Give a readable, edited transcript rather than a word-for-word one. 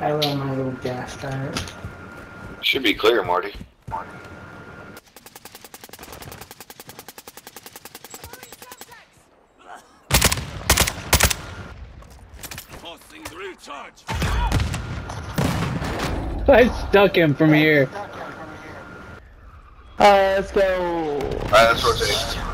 I love my little gas tank. Should be clear, Marty. Tossing the recharge. I stuck him from here. Let's go. Alright, let's rotate.